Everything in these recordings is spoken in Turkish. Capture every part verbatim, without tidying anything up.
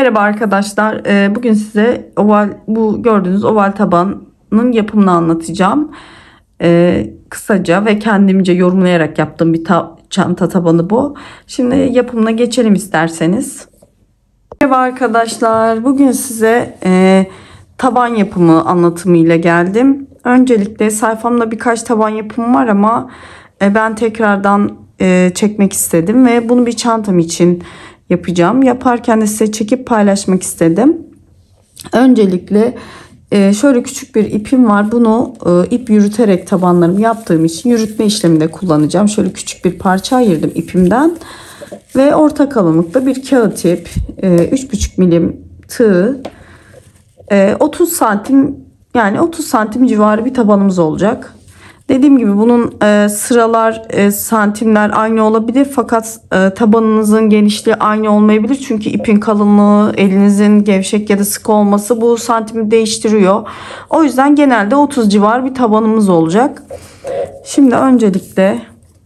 Merhaba arkadaşlar. Ee, Bugün size oval, bu gördüğünüz oval tabanın yapımını anlatacağım. Ee, Kısaca ve kendimce yorumlayarak yaptığım bir ta çanta tabanı bu. Şimdi yapımına geçelim isterseniz. Merhaba arkadaşlar. Bugün size e, taban yapımı anlatımıyla geldim. Öncelikle sayfamda birkaç taban yapımı var ama e, ben tekrardan e, çekmek istedim ve bunu bir çantam için yapacağım. Yaparken de size çekip paylaşmak istedim. Öncelikle e, şöyle küçük bir ipim var. Bunu e, ip yürüterek tabanlarımı yaptığım için yürütme işleminde kullanacağım. Şöyle küçük bir parça ayırdım ipimden. Ve orta kalınlıkta bir kağıt ip, e, üç buçuk milim tığ, e, otuz santim, yani otuz santim civarı bir tabanımız olacak. Dediğim gibi bunun e, sıralar, e, santimler aynı olabilir fakat e, tabanınızın genişliği aynı olmayabilir. Çünkü ipin kalınlığı, elinizin gevşek ya da sıkı olması bu santimi değiştiriyor. O yüzden genelde otuz civar bir tabanımız olacak. Şimdi öncelikle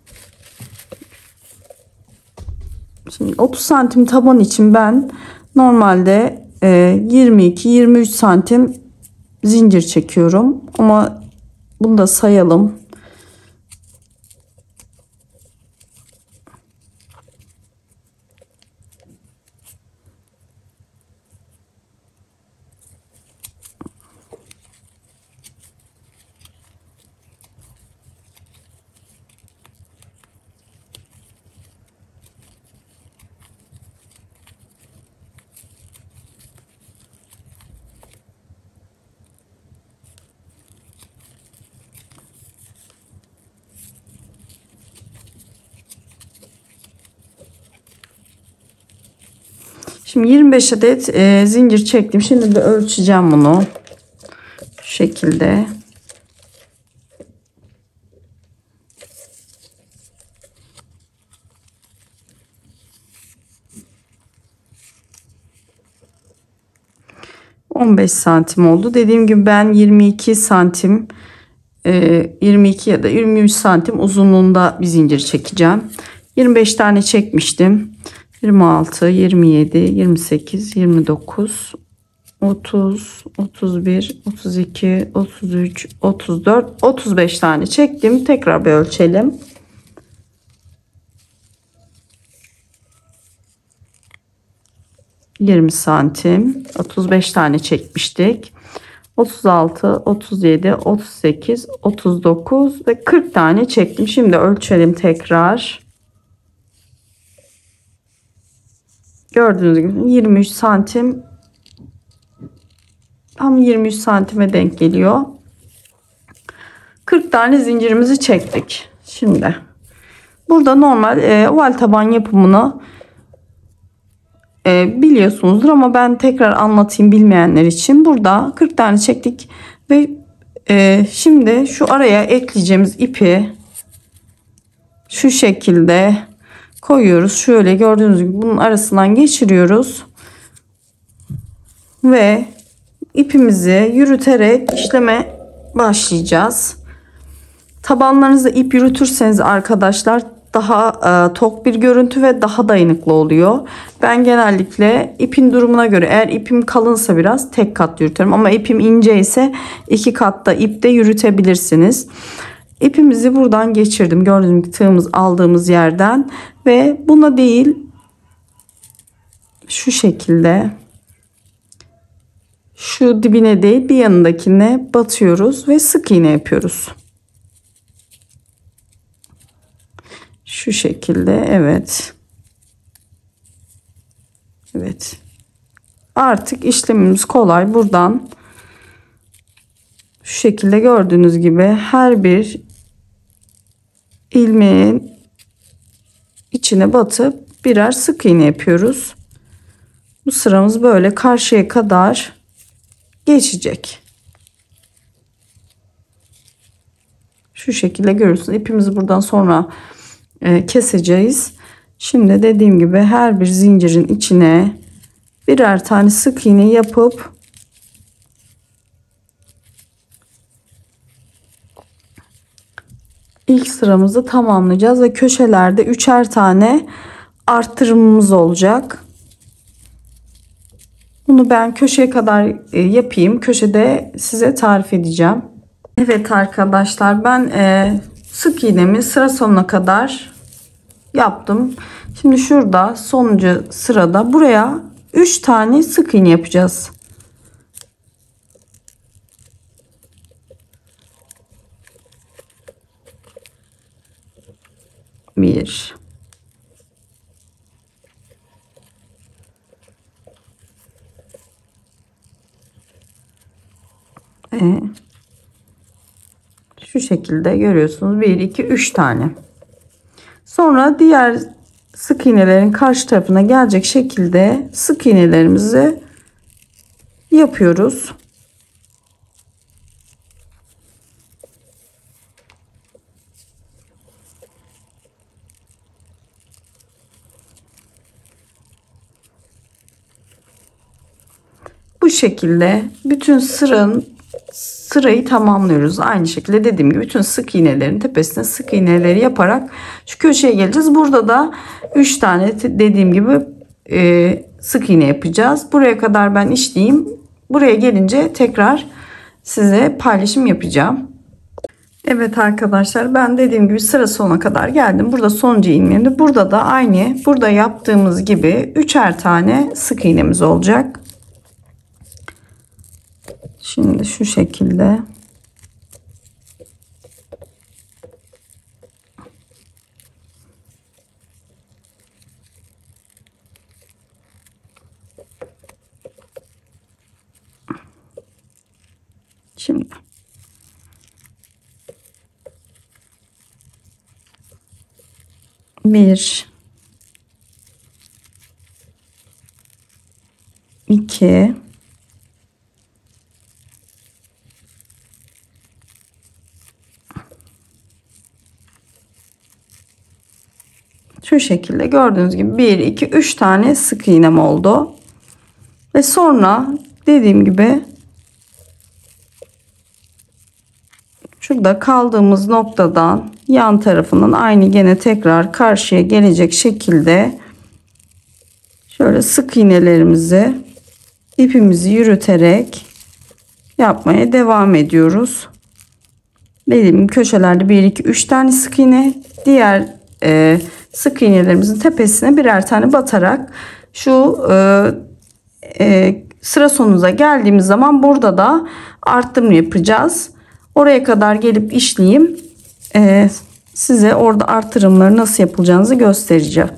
şimdi otuz santim taban için ben normalde e, yirmi iki yirmi üç santim zincir çekiyorum ama bunu da sayalım. Şimdi yirmi beş adet e, zincir çektim. Şimdi de ölçeceğim bunu. Şu şekilde. on beş santim oldu. Dediğim gibi ben yirmi iki santim, e, yirmi iki ya da yirmi üç santim uzunluğunda bir zincir çekeceğim. yirmi beş tane çekmiştim. yirmi altı, yirmi yedi, yirmi sekiz, yirmi dokuz, otuz, otuz bir, otuz iki, otuz üç, otuz dört, otuz beş tane çektim. Tekrar bir ölçelim. yirmi santim, otuz beş tane çekmiştik. otuz altı, otuz yedi, otuz sekiz, otuz dokuz ve kırk tane çektim. Şimdi ölçelim tekrar. Gördüğünüz gibi yirmi üç santim, tam yirmi üç santime denk geliyor. kırk tane zincirimizi çektik. Şimdi burada normal e, oval taban yapımını e, biliyorsunuzdur ama ben tekrar anlatayım bilmeyenler için. Burada kırk tane çektik ve e, şimdi şu araya ekleyeceğimiz ipi şu şekilde koyuyoruz. Şöyle gördüğünüz gibi bunun arasından geçiriyoruz ve ipimizi yürüterek işleme başlayacağız. Tabanlarınızda ip yürütürseniz arkadaşlar daha e, tok bir görüntü ve daha dayanıklı oluyor. Ben genellikle ipin durumuna göre, eğer ipim kalınsa biraz tek kat yürütüyorum ama ipim ince ise iki katta ip de yürütebilirsiniz. İpimizi buradan geçirdim. Gördüğünüz gibi tığımız aldığımız yerden ve buna değil şu şekilde şu dibine değil bir yanındakine batıyoruz ve sık iğne yapıyoruz. Şu şekilde, evet. Evet. Artık işlemimiz kolay. Buradan şu şekilde gördüğünüz gibi her bir ilmeğin içine batıp birer sık iğne yapıyoruz. Bu sıramız böyle karşıya kadar geçecek. Şu şekilde görürsünüz. İpimizi buradan sonra e, keseceğiz. Şimdi dediğim gibi her bir zincirin içine birer tane sık iğne yapıp ilk sıramızı tamamlayacağız ve köşelerde üçer tane arttırımımız olacak. bunu ben köşeye kadar e, yapayım. Köşede size tarif edeceğim. Evet arkadaşlar, ben e, sık iğnemi sıra sonuna kadar yaptım. Şimdi şurada sonuncu sırada buraya üç tane sık iğne yapacağız. Bir, ve şu şekilde görüyorsunuz. bir, iki, üç tane. Sonra diğer sık iğnelerin karşı tarafına gelecek şekilde sık iğnelerimizi yapıyoruz. Bu şekilde bütün sıranın sırayı tamamlıyoruz. Aynı şekilde dediğim gibi bütün sık iğnelerin tepesine sık iğneleri yaparak şu köşeye geleceğiz. Burada da üç tane dediğim gibi e, sık iğne yapacağız. Buraya kadar ben işleyeyim. Buraya gelince tekrar size paylaşım yapacağım. Evet arkadaşlar, ben dediğim gibi sıra sonuna kadar geldim. Burada sonuncu ilmeğimde. Burada da aynı burada yaptığımız gibi üçer tane sık iğnemiz olacak. Şimdi şu şekilde şimdi bir, iki, şu şekilde gördüğünüz gibi bir, iki, üç tane sık iğnem oldu. Ve sonra dediğim gibi şurada kaldığımız noktadan yan tarafının aynı gene tekrar karşıya gelecek şekilde şöyle sık iğnelerimizi ipimizi yürüterek yapmaya devam ediyoruz. Dediğim gibi köşelerde bir, iki, üç tane sık iğne, diğer e, sık iğnelerimizin tepesine birer tane batarak şu e, e, sıra sonumuza geldiğimiz zaman burada da arttırma yapacağız. Oraya kadar gelip işleyeyim. E, size orada artırımları nasıl yapılacağınızı göstereceğim.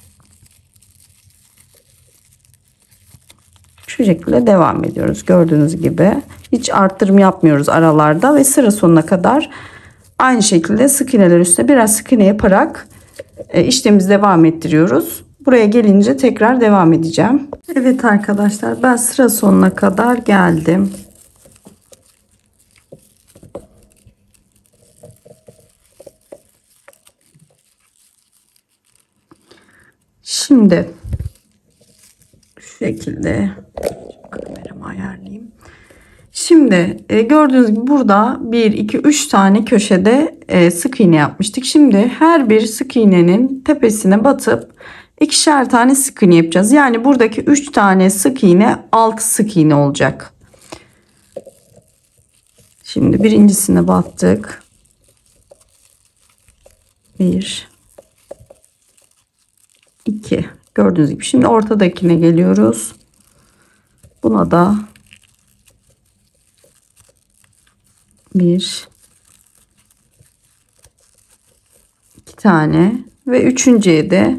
Şu şekilde devam ediyoruz. Gördüğünüz gibi hiç arttırım yapmıyoruz aralarda ve sıra sonuna kadar aynı şekilde sık iğneler üstüne biraz sık iğne yaparak e, işlemimizi devam ettiriyoruz. Buraya gelince tekrar devam edeceğim. Evet arkadaşlar, ben sıra sonuna kadar geldim. Şimdi şu şekilde kameramı ayarlayayım. Şimdi e, gördüğünüz gibi burada bir, iki, üç tane köşede e, sık iğne yapmıştık. Şimdi her bir sık iğnenin tepesine batıp ikişer tane sık iğne yapacağız. Yani buradaki üç tane sık iğne altı sık iğne olacak. Şimdi birincisine battık. bir, iki. Gördüğünüz gibi şimdi ortadakine geliyoruz. Buna da bir, iki tane ve üçüncüye de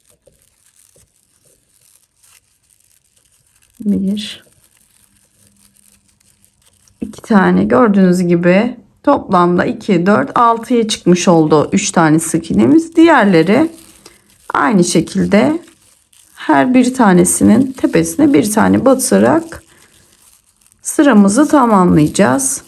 bir, iki tane. Gördüğünüz gibi toplamda iki, dört, altıya çıkmış oldu üç tane sık iğnemiz. Diğerleri aynı şekilde her bir tanesinin tepesine bir tane batırarak sıramızı tamamlayacağız.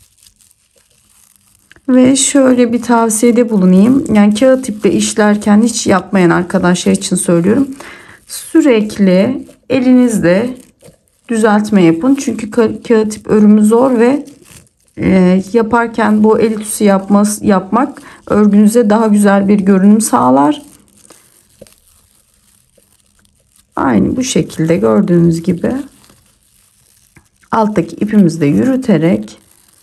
Ve şöyle bir tavsiyede bulunayım. Yani kağıt iple işlerken hiç yapmayan arkadaşlar için söylüyorum. Sürekli elinizle düzeltme yapın. Çünkü kağıt ip örümü zor ve e, yaparken bu el ütüsü yapması, yapmak örgünüze daha güzel bir görünüm sağlar. Aynı bu şekilde gördüğünüz gibi alttaki ipimizi de yürüterek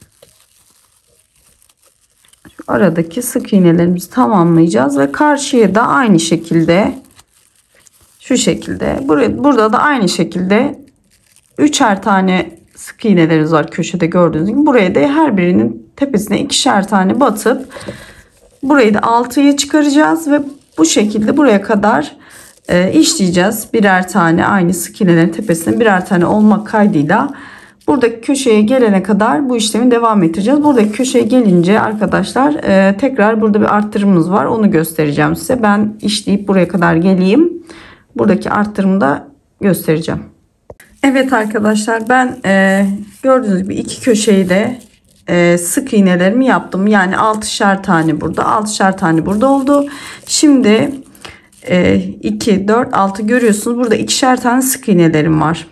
şu aradaki sık iğnelerimizi tamamlayacağız ve karşıya da aynı şekilde şu şekilde buraya, burada da aynı şekilde üçer tane sık iğnelerimiz var köşede gördüğünüz gibi. Buraya da her birinin tepesine ikişer tane batıp burayı da altıya çıkaracağız ve bu şekilde buraya kadar e, işleyeceğiz. Birer tane aynı sık iğnelerin tepesine birer tane olmak kaydıyla buradaki köşeye gelene kadar bu işlemi devam ettireceğiz. Buradaki köşeye gelince arkadaşlar e, tekrar burada bir arttırımımız var. Onu göstereceğim size. Ben işleyip buraya kadar geleyim. Buradaki arttırımı da göstereceğim. Evet arkadaşlar, ben e, gördüğünüz gibi iki köşeyi de e, sık iğnelerimi yaptım. Yani altışar tane burada, altışar tane burada oldu. Şimdi e, iki, dört, altı görüyorsunuz. Burada ikişer tane sık iğnelerim var.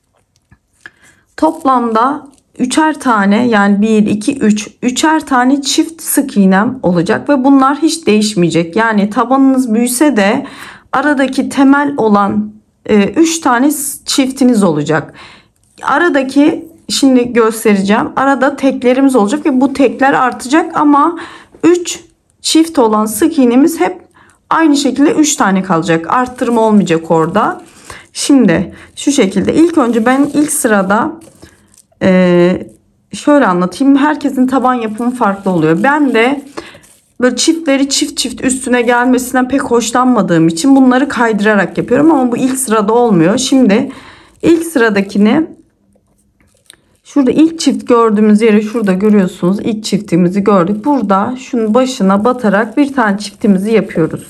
Toplamda üçer tane, yani bir, iki, üç, üçer tane çift sık iğnem olacak ve bunlar hiç değişmeyecek. Yani tabanınız büyüse de aradaki temel olan üç tane çiftiniz olacak. Aradaki, şimdi göstereceğim. Arada teklerimiz olacak ve bu tekler artacak ama üç çift olan sık iğnemiz hep aynı şekilde üç tane kalacak. Arttırma olmayacak orada. Şimdi şu şekilde ilk önce ben ilk sırada e, şöyle anlatayım. Herkesin taban yapımı farklı oluyor. Ben de böyle çiftleri çift çift üstüne gelmesinden pek hoşlanmadığım için bunları kaydırarak yapıyorum ama bu ilk sırada olmuyor. Şimdi ilk sıradakini şurada ilk çift gördüğümüz yere şurada görüyorsunuz. İlk çiftimizi gördük. Burada şunun başına batarak bir tane çiftimizi yapıyoruz.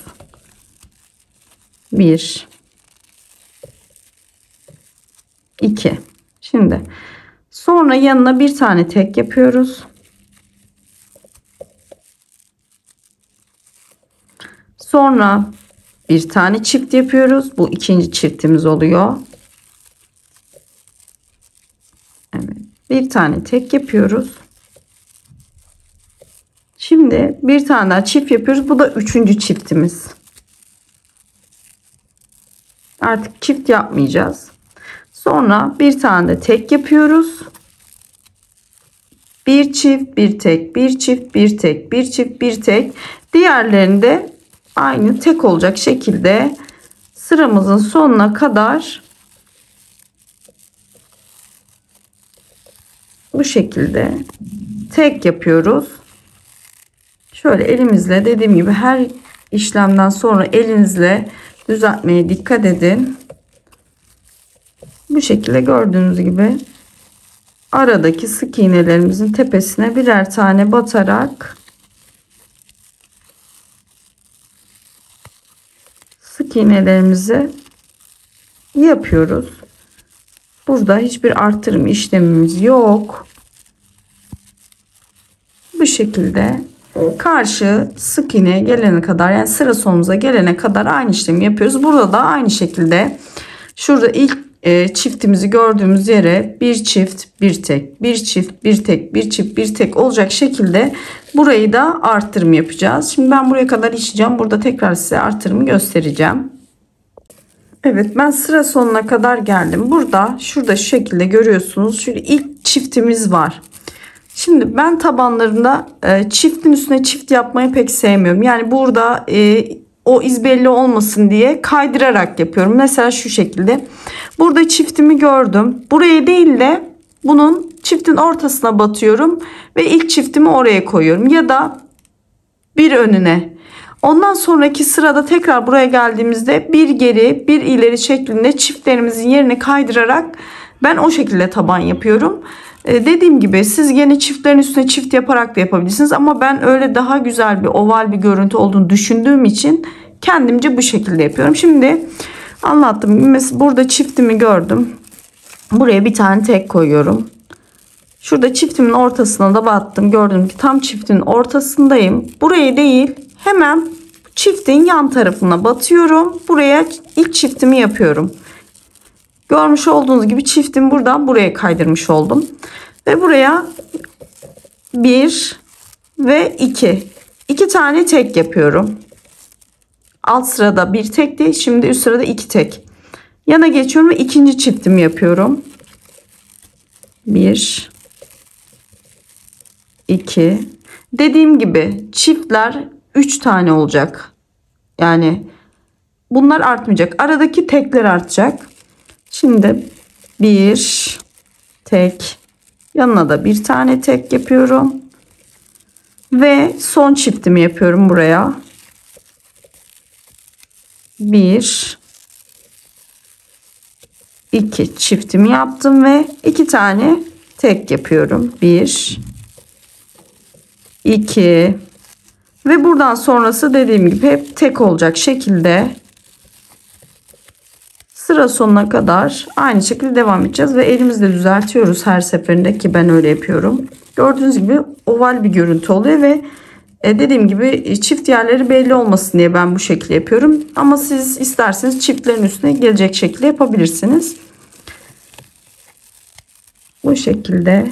Bir, iki. Şimdi sonra yanına bir tane tek yapıyoruz. Sonra bir tane çift yapıyoruz. Bu ikinci çiftimiz oluyor. Evet. Bir tane tek yapıyoruz. Şimdi bir tane daha çift yapıyoruz. Bu da üçüncü çiftimiz. Artık çift yapmayacağız. Sonra bir tane de tek yapıyoruz. Bir çift, bir tek, bir çift, bir tek, bir çift, bir tek. Diğerlerini de aynı tek olacak şekilde sıramızın sonuna kadar bu şekilde tek yapıyoruz. Şöyle elimizle, dediğim gibi her işlemden sonra elinizle düzeltmeye dikkat edin. Bu şekilde gördüğünüz gibi aradaki sık iğnelerimizin tepesine birer tane batarak sık iğnelerimizi yapıyoruz. Burada hiçbir artırım işlemimiz yok. Bu şekilde karşı sık iğneye gelene kadar, yani sıra sonumuza gelene kadar aynı işlemi yapıyoruz. Burada da aynı şekilde şurada ilk e, çiftimizi gördüğümüz yere bir çift, bir tek, bir çift, bir tek, bir çift, bir tek olacak şekilde burayı da artırım yapacağız. Şimdi ben buraya kadar işleyeceğim. Burada tekrar size artırımı göstereceğim. Evet, ben sıra sonuna kadar geldim. Burada şurada şu şekilde görüyorsunuz. Şöyle ilk çiftimiz var. Şimdi ben tabanlarında e, çiftin üstüne çift yapmayı pek sevmiyorum. Yani burada e, o iz belli olmasın diye kaydırarak yapıyorum. Mesela şu şekilde. Burada çiftimi gördüm. Buraya değil de bunun çiftin ortasına batıyorum ve ilk çiftimi oraya koyuyorum. Ya da bir önüne. Ondan sonraki sırada tekrar buraya geldiğimizde bir geri bir ileri şeklinde çiftlerimizin yerini kaydırarak ben o şekilde taban yapıyorum. Ee, dediğim gibi siz gene çiftlerin üstüne çift yaparak da yapabilirsiniz. Ama ben öyle daha güzel bir oval bir görüntü olduğunu düşündüğüm için kendimce bu şekilde yapıyorum. Şimdi anlattım. Mesela burada çiftimi gördüm. Buraya bir tane tek koyuyorum. Şurada çiftimin ortasına da battım. Gördüm ki tam çiftin ortasındayım. Buraya değil, hemen çiftin yan tarafına batıyorum. Buraya ilk çiftimi yapıyorum. Görmüş olduğunuz gibi çiftimi buradan buraya kaydırmış oldum. Ve buraya bir ve iki. iki tane tek yapıyorum. Alt sırada bir tek değil. Şimdi üst sırada iki tek. Yana geçiyorum ve ikinci çiftimi yapıyorum. bir, iki. Dediğim gibi çiftler üç tane olacak. Yani bunlar artmayacak. Aradaki tekler artacak. Şimdi bir tek, yanına da bir tane tek yapıyorum. Ve son çiftimi yapıyorum buraya. Bir, iki çiftimi yaptım ve iki tane tek yapıyorum. Bir, iki ve buradan sonrası dediğim gibi hep tek olacak şekilde sıra sonuna kadar aynı şekilde devam edeceğiz ve elimizle düzeltiyoruz her seferinde, ki ben öyle yapıyorum. Gördüğünüz gibi oval bir görüntü oluyor ve dediğim gibi çift yerleri belli olmasın diye ben bu şekilde yapıyorum. Ama siz isterseniz çiftlerin üstüne gelecek şekilde yapabilirsiniz. Bu şekilde.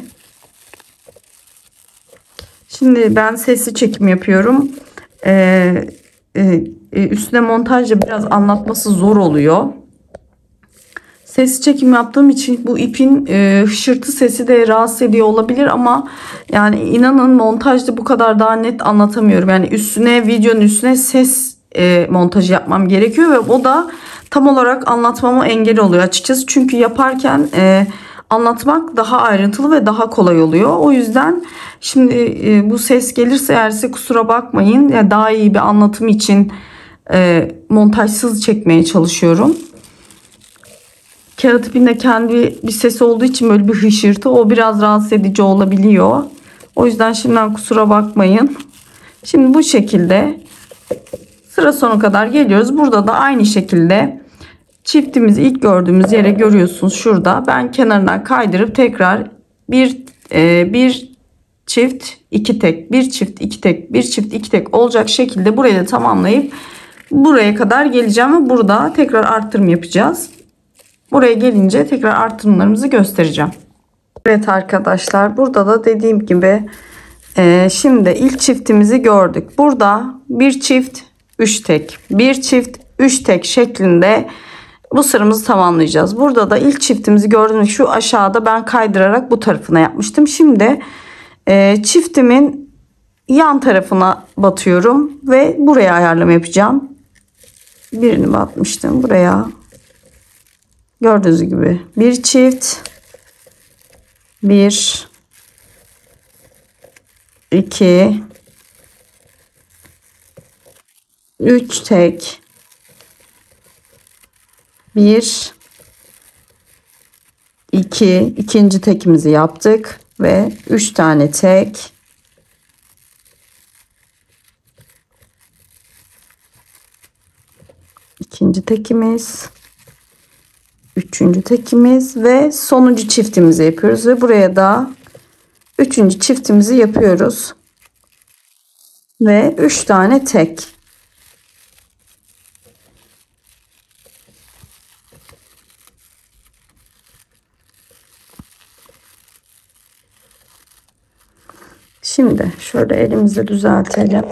Şimdi ben sesli çekim yapıyorum. Ee, e, üstüne montajla biraz anlatması zor oluyor. Sesli çekim yaptığım için bu ipin e, hışırtı sesi de rahatsız ediyor olabilir ama yani inanın montajda bu kadar daha net anlatamıyorum. Yani üstüne, videonun üstüne ses e, montajı yapmam gerekiyor ve o da tam olarak anlatmama engel oluyor açıkçası. Çünkü yaparken e, anlatmak daha ayrıntılı ve daha kolay oluyor. O yüzden şimdi e, bu ses gelirse eğer size kusura bakmayın. Yani daha iyi bir anlatım için e, montajsız çekmeye çalışıyorum. Kağıt ipinde kendi bir sesi olduğu için böyle bir hışırtı, o biraz rahatsız edici olabiliyor. O yüzden şimdiden kusura bakmayın. Şimdi bu şekilde sıra sonu kadar geliyoruz. Burada da aynı şekilde çiftimizi ilk gördüğümüz yere görüyorsunuz şurada. Ben kenarından kaydırıp tekrar bir e, bir çift iki tek, bir çift iki tek, bir çift iki tek olacak şekilde burayı da tamamlayıp buraya kadar geleceğim ve burada tekrar arttırım yapacağız. Buraya gelince tekrar artırımlarımızı göstereceğim. Evet arkadaşlar, burada da dediğim gibi e, şimdi ilk çiftimizi gördük. Burada bir çift üç tek, bir çift üç tek şeklinde bu sıramızı tamamlayacağız. Burada da ilk çiftimizi gördüğünüz şu aşağıda ben kaydırarak bu tarafına yapmıştım. Şimdi e, çiftimin yan tarafına batıyorum ve buraya ayarlama yapacağım. Birini batmıştım buraya. Gördüğünüz gibi bir çift, bir, iki, üç tek, bir, iki, ikinci tekimizi yaptık ve üç tane tek, ikinci tekimiz, üçüncü tekimiz ve sonuncu çiftimizi yapıyoruz ve buraya da üçüncü çiftimizi yapıyoruz ve üç tane tek. Şimdi şöyle elimizle düzeltelim.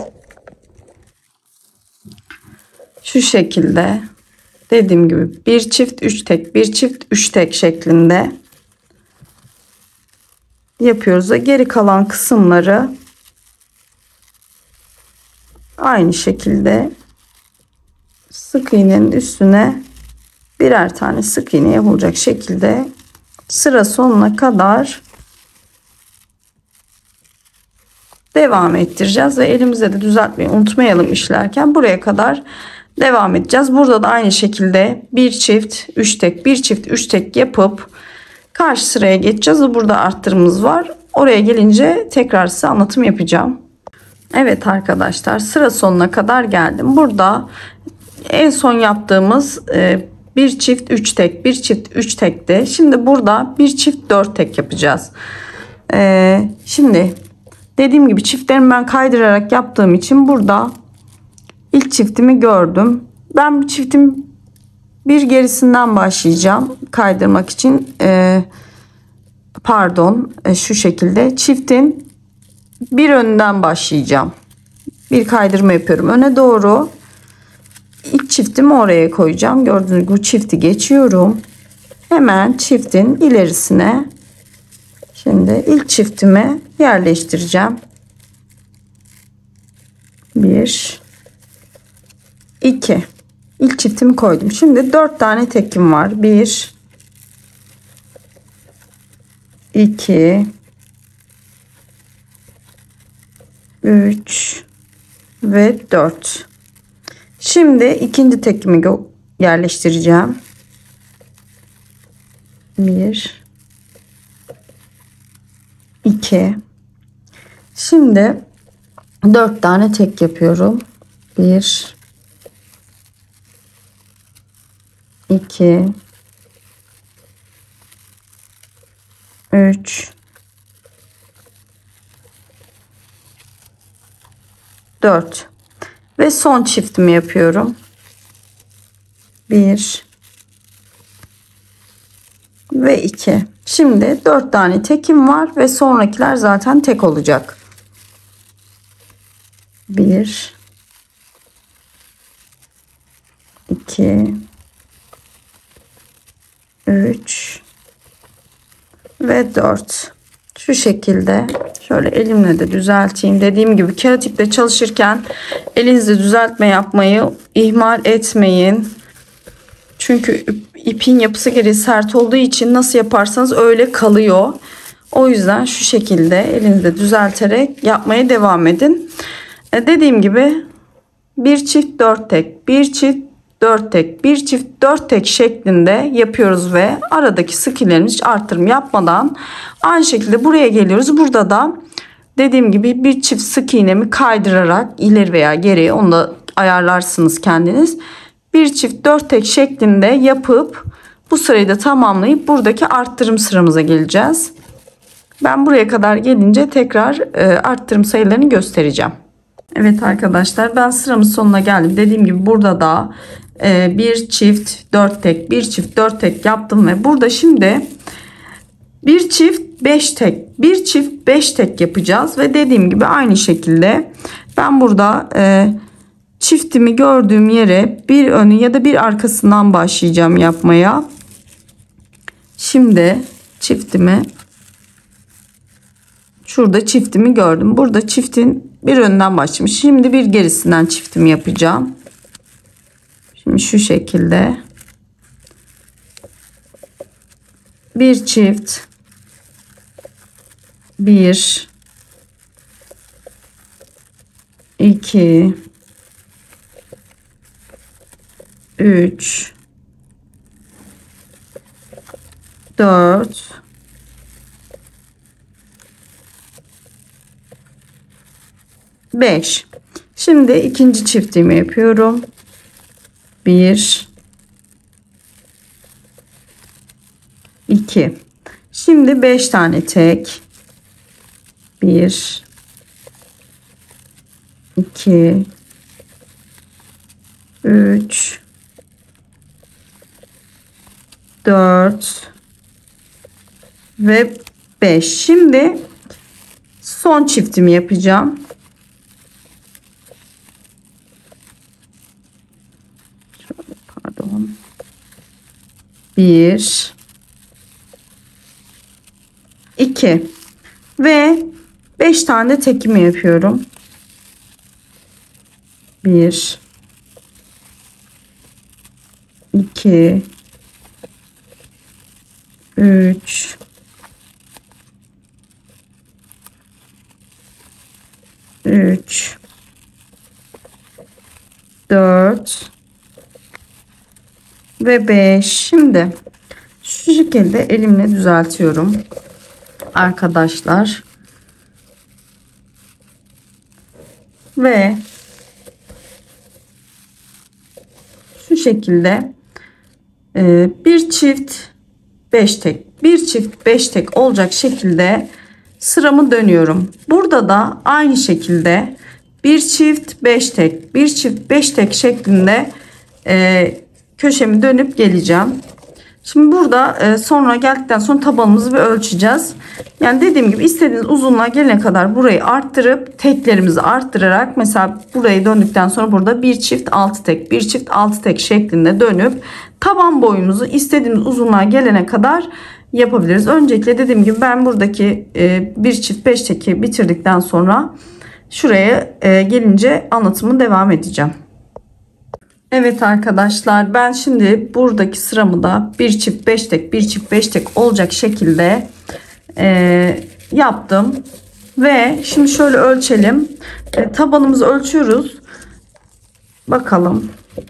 Şu şekilde dediğim gibi bir çift üç tek, bir çift üç tek şeklinde yapıyoruz ve geri kalan kısımları aynı şekilde sık iğnenin üstüne birer tane sık iğne yapılacak şekilde sıra sonuna kadar devam ettireceğiz ve elimize de düzeltmeyi unutmayalım işlerken. Buraya kadar devam edeceğiz. Burada da aynı şekilde bir çift üç tek, bir çift üç tek yapıp karşı sıraya geçeceğiz. Burada arttırımız var. Oraya gelince tekrar size anlatım yapacağım. Evet arkadaşlar, sıra sonuna kadar geldim. Burada en son yaptığımız bir çift üç tek, bir çift üç tekti. Şimdi burada bir çift dört tek yapacağız. Şimdi dediğim gibi çiftlerimi ben kaydırarak yaptığım için burada ilk çiftimi gördüm. Ben bu çiftin bir gerisinden başlayacağım kaydırmak için. Ee, pardon e, şu şekilde çiftin bir önünden başlayacağım. Bir kaydırma yapıyorum öne doğru. İlk çiftimi oraya koyacağım. Gördüğünüz gibi bu çifti geçiyorum. Hemen çiftin ilerisine Şimdi ilk çiftimi yerleştireceğim. Bir, iki. İlk çiftimi koydum. Şimdi dört tane tekim var. Bir, iki, üç ve dört. Şimdi ikinci tekimi yerleştireceğim. Bir, iki. Şimdi dört tane tek yapıyorum. Bir, iki, üç, dört ve son çiftimi yapıyorum. Bir ve iki. Şimdi dört tane tekim var ve sonrakiler zaten tek olacak. Bir, iki, üç ve dört. Şu şekilde şöyle elimle de düzelteyim. Dediğim gibi kağıt iple çalışırken elinizle düzeltme yapmayı ihmal etmeyin. Çünkü ipin yapısı gereği sert olduğu için nasıl yaparsanız öyle kalıyor. O yüzden şu şekilde elinizle düzelterek yapmaya devam edin. E dediğim gibi bir çift dört tek, bir çift dört tek, bir çift dört tek şeklinde yapıyoruz ve aradaki sık iğnelerimizi hiç artırım yapmadan aynı şekilde buraya geliyoruz. Burada da dediğim gibi bir çift sık iğnemi kaydırarak ileri veya geri, onu da ayarlarsınız kendiniz. Bir çift dört tek şeklinde yapıp bu sırayı da tamamlayıp buradaki arttırım sıramıza geleceğiz. Ben buraya kadar gelince tekrar e, arttırım sayılarını göstereceğim. Evet arkadaşlar, ben sıramın sonuna geldim. Dediğim gibi burada da e, bir çift dört tek, bir çift dört tek yaptım ve burada şimdi bir çift beş tek, bir çift beş tek yapacağız ve dediğim gibi aynı şekilde ben burada e, çiftimi gördüğüm yere bir önü ya da bir arkasından başlayacağım yapmaya. Şimdi çiftimi şurada çiftimi gördüm. Burada çiftin bir önden başlamış. Şimdi bir gerisinden çiftimi yapacağım. Şimdi şu şekilde bir çift, bir, iki, üç, dört, beş. Şimdi ikinci çiftimi yapıyorum. bir, iki. Şimdi beş tane tek. bir, iki, üç, dört ve beş. Şimdi son çiftimi yapacağım. Şöyle, pardon. bir, iki ve beş tane tekimi yapıyorum. bir, iki, üç, üç, dört ve beş. Şimdi şu şekilde elimle düzeltiyorum arkadaşlar. Ve şu şekilde e, bir çift beş tek, bir çift beş tek olacak şekilde sıramı dönüyorum. Burada da aynı şekilde bir çift beş tek, bir çift beş tek şeklinde e, köşemi dönüp geleceğim. Şimdi burada e, sonra geldikten sonra tabanımızı bir ölçeceğiz. Yani dediğim gibi istediğiniz uzunluğa gelene kadar burayı arttırıp teklerimizi arttırarak, mesela burayı döndükten sonra burada bir çift altı tek, bir çift altı tek şeklinde dönüp taban boyumuzu istediğimiz uzunluğa gelene kadar yapabiliriz. Öncelikle dediğim gibi ben buradaki e, bir çift beş teki bitirdikten sonra şuraya e, gelince anlatımı devam edeceğim. Evet arkadaşlar, ben şimdi buradaki sıramı da bir çift beş tek bir çift beş tek olacak şekilde e, yaptım. Ve şimdi şöyle ölçelim. E, tabanımızı ölçüyoruz. Bakalım.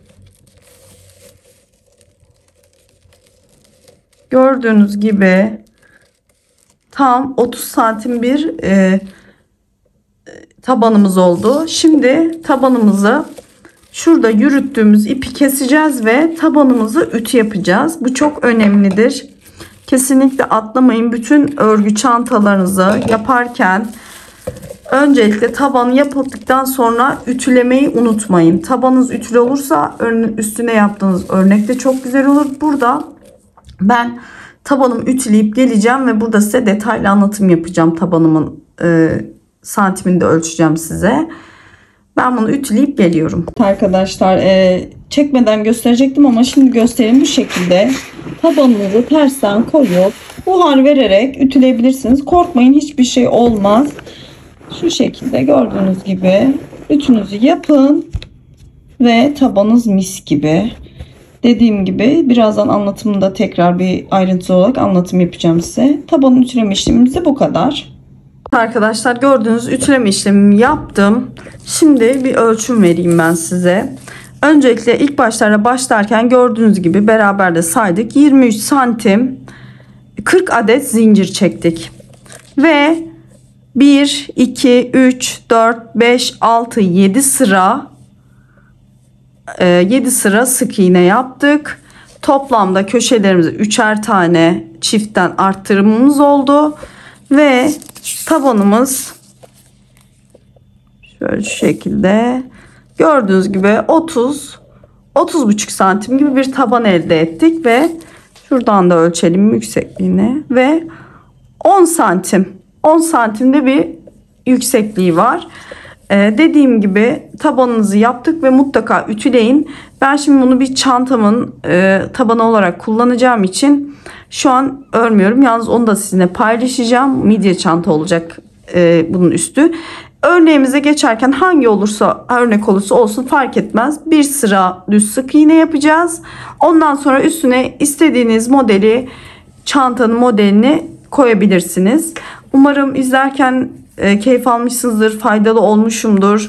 Gördüğünüz gibi tam otuz santim bir e, tabanımız oldu. Şimdi tabanımızı şurada yürüttüğümüz ipi keseceğiz ve tabanımızı ütü yapacağız. Bu çok önemlidir. Kesinlikle atlamayın. Bütün örgü çantalarınızı yaparken öncelikle tabanı yapıldıktan sonra ütülemeyi unutmayın. Tabanınız ütülü olursa üstüne yaptığınız örnek de çok güzel olur. Burada ben tabanımı ütüleyip geleceğim ve burada size detaylı anlatım yapacağım. Tabanımın e, santimini de ölçeceğim size. Ben bunu ütüleyip geliyorum. Arkadaşlar e, çekmeden gösterecektim ama şimdi göstereyim. Bu şekilde tabanınızı tersten koyup buhar vererek ütüleyebilirsiniz. Korkmayın, hiçbir şey olmaz. Şu şekilde gördüğünüz gibi ütünüzü yapın ve tabanınız mis gibi. Dediğim gibi birazdan anlatımında tekrar bir ayrıntılı olarak anlatım yapacağım size. Tabanın ütüleme işlemimiz de bu kadar. Arkadaşlar gördüğünüz ütüleme işlemimi yaptım. Şimdi bir ölçüm vereyim ben size. Öncelikle ilk başlarda başlarken gördüğünüz gibi beraber de saydık. yirmi üç santim kırk adet zincir çektik. Ve bir, iki, üç, dört, beş, altı, yedi sıra yedi sıra sık iğne yaptık. Toplamda köşelerimize üçer tane çiftten arttırımımız oldu. Ve tabanımız şöyle şu şekilde gördüğünüz gibi otuz otuz buçuk santim gibi bir taban elde ettik ve şuradan da ölçelim yüksekliğini ve on santim on santimde bir yüksekliği var. Ee, dediğim gibi tabanınızı yaptık ve mutlaka ütüleyin. Ben şimdi bunu bir çantamın e, tabanı olarak kullanacağım için şu an örmüyorum. Yalnız onu da sizinle paylaşacağım. Midye çanta olacak e, bunun üstü. Örneğimize geçerken hangi olursa örnek olursa olsun fark etmez. Bir sıra düz sık iğne yapacağız. Ondan sonra üstüne istediğiniz modeli, çantanın modelini koyabilirsiniz. Umarım izlerken e, keyif almışsınızdır, faydalı olmuşumdur.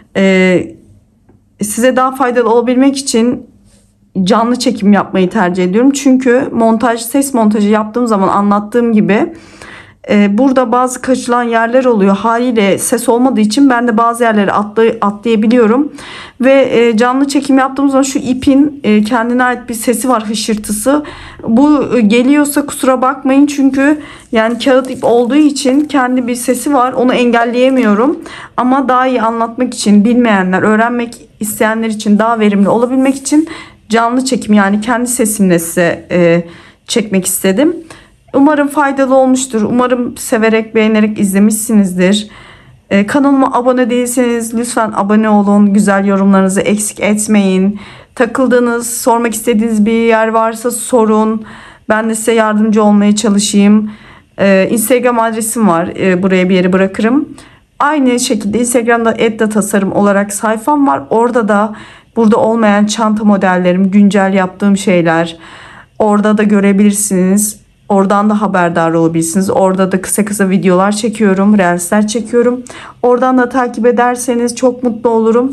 E, size daha faydalı olabilmek için canlı çekim yapmayı tercih ediyorum. Çünkü montaj, ses montajı yaptığım zaman anlattığım gibi e, burada bazı kaçılan yerler oluyor. Haliyle ses olmadığı için ben de bazı yerleri atlay atlayabiliyorum. Ve e, canlı çekim yaptığım zaman şu ipin e, kendine ait bir sesi var, hışırtısı. Bu e, geliyorsa kusura bakmayın, çünkü yani kağıt ip olduğu için kendi bir sesi var. Onu engelleyemiyorum. Ama daha iyi anlatmak için, bilmeyenler, öğrenmek isteyenler için, daha verimli olabilmek için canlı çekim, yani kendi sesimle size e, çekmek istedim. Umarım faydalı olmuştur. Umarım severek, beğenerek izlemişsinizdir. Ee, kanalıma abone değilseniz lütfen abone olun. Güzel yorumlarınızı eksik etmeyin. Takıldığınız, sormak istediğiniz bir yer varsa sorun. Ben de size yardımcı olmaya çalışayım. Ee, Instagram adresim var. Ee, buraya bir yere bırakırım. Aynı şekilde Instagram'da Edda Tasarım olarak sayfam var. Orada da burada olmayan çanta modellerim, güncel yaptığım şeyler orada da görebilirsiniz. Oradan da haberdar olabilirsiniz. Orada da kısa kısa videolar çekiyorum, reelsler çekiyorum. Oradan da takip ederseniz çok mutlu olurum.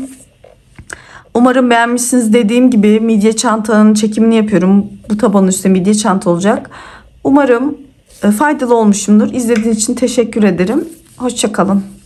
Umarım beğenmişsiniz. Dediğim gibi midye çantanın çekimini yapıyorum. Bu tabanın üstünde midye çanta olacak. Umarım faydalı olmuşumdur. İzlediğiniz için teşekkür ederim. Hoşça kalın.